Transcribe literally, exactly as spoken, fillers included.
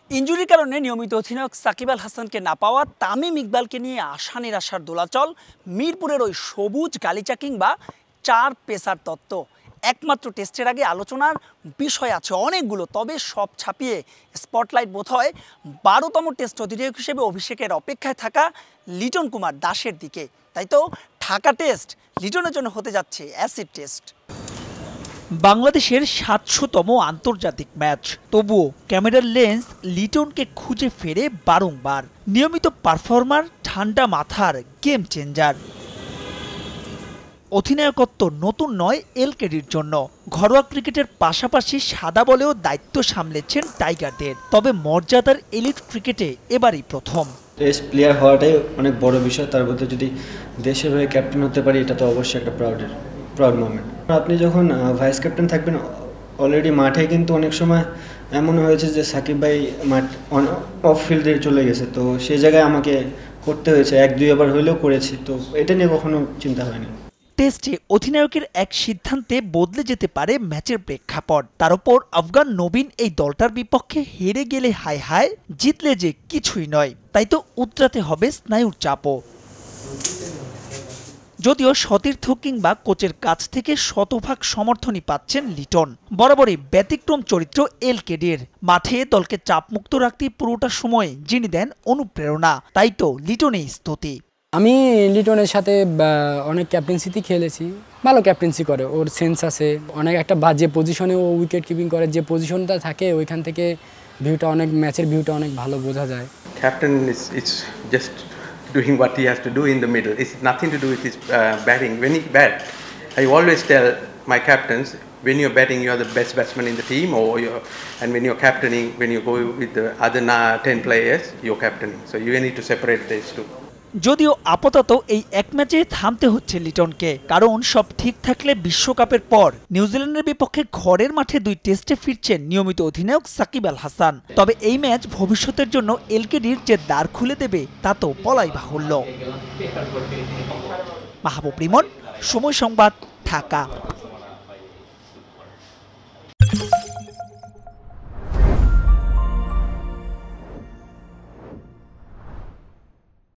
ইনজুরির কারণে নিয়মিত অধিনায়ক সাকিব আল হাসানকে না পাওয়া তামিম ইকবালকে নিয়ে আশা নিরাশার দোলাচল। মিরপুরের ওই সবুজ গালিচা কিংবা চার পেসার তত্ত্ব একমাত্র টেস্টের আগে আলোচনার বিষয় আছে অনেকগুলো, তবে সব ছাপিয়ে স্পটলাইট বোধ হয় বারোতম টেস্ট অধিনায়ক হিসেবে অভিষেকের অপেক্ষায় থাকা লিটন কুমার দাসের দিকে। তাই তো ঢাকা টেস্ট লিটনের জন্য হতে যাচ্ছে অ্যাসিড টেস্ট। বাংলাদেশের সাতশোতম আন্তর্জাতিক ম্যাচ, তবুও ক্যামেরার লেন্স লিটনকে খুঁজে ফেরে বারংবার। নিয়মিত পারফর্মার, ঠান্ডা মাথার গেম চেঞ্জার। অধিনায়কত্ব নতুন নয় এলকেডির জন্য। ঘরোয়া ক্রিকেটের পাশাপাশি সাদা বলেও দায়িত্ব সামলেছেন টাইগারদের, তবে মর্যাদার এলিট ক্রিকেটে এবারই প্রথম। টেস্ট প্লেয়ার হওয়াটাই অনেক বড় বিষয়, তার মধ্যে যদি দেশের হয়ে ক্যাপ্টেন হতে পারি এটা তো অবশ্যই একটা প্রাউডের প্রাউড মোমেন্ট। আপনি যখন ভাইস ক্যাপ্টেন থাকবেন, অলরেডি মাঠে কিন্তু অনেক সময় এমন হয়েছে যে সাকিব ভাই মাঠ অফ ফিল্ডে চলে গেছে, তো সেই জায়গায় আমাকে করতে হয়েছে, এক দুই ওভার হইলেও করেছি, তো এটা নিয়ে কখনো চিন্তা হয়নি। টেস্টে অধিনায়কের এক সিদ্ধান্তে বদলে যেতে পারে ম্যাচের প্রেক্ষাপট। তার উপর আফগান নবীন এই দলটার বিপক্ষে হেরে গেলে হায় হায়, জিতলে যে কিছুই নয়। তাই তো উতরাতে হবে স্নায়ুর চাপও। যদিও সতীর্থ কিংবা কোচের কাছ থেকে শতভাগ সমর্থনই পাচ্ছেন লিটন। বরাবরই ব্যতিক্রম চরিত্র এলকেডির। মাঠে দলকে চাপমুক্ত রাখতে পুরোটা সময় যিনি দেন অনুপ্রেরণা, তাই তো লিটনেই স্তুতি। আমি লিটনের সাথে অনেক ক্যাপ্টেন্সিতে খেলেছি, ভালো ক্যাপ্টেন্সি করে, ওর সেন্স আছে অনেক। একটা বা যে পজিশনে ও উইকেট কিপিং করে, যে পজিশনটা থাকে ওইখান থেকে ভিউটা অনেক, ম্যাচের ভিউটা অনেক ভালো বোঝা যায়। Captain is it's just doing what he has to do in the middle. It's nothing to do with his uh, batting. When he bat, I always tell my captains, when you're batting, you are the best batsman in the team, or you're, and when you're captaining, when you go with the other ten players, you're captaining. So you need to separate these two. যদিও আপাতত এই এক ম্যাচে থামতে হচ্ছে লিটনকে, কারণ সব ঠিক থাকলে বিশ্বকাপের পর নিউজিল্যান্ডের বিপক্ষে ঘরের মাঠে দুই টেস্টে ফিরছেন নিয়মিত অধিনায়ক সাকিব আল হাসান। তবে এই ম্যাচ ভবিষ্যতের জন্য এলকেডির যে দ্বার খুলে দেবে তা তো বলাই বাহুল্য। মাহবুব রিমন, সময় সংবাদ, ঢাকা।